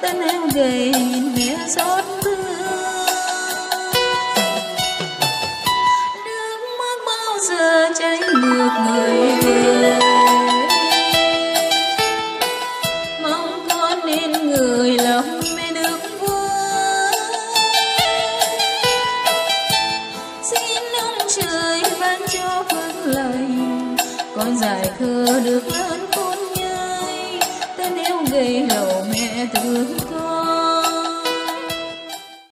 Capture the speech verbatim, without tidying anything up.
thân em gầy nhìn mẹ xót thương. Nước mắt bao giờ chảy ngược người về, mong con nên người lòng mẹ được vui. Xin ông trời ban cho phước lành, con dài khờ được lớn khôn nhai. Tên yêu gầy lầu mẹ thương con.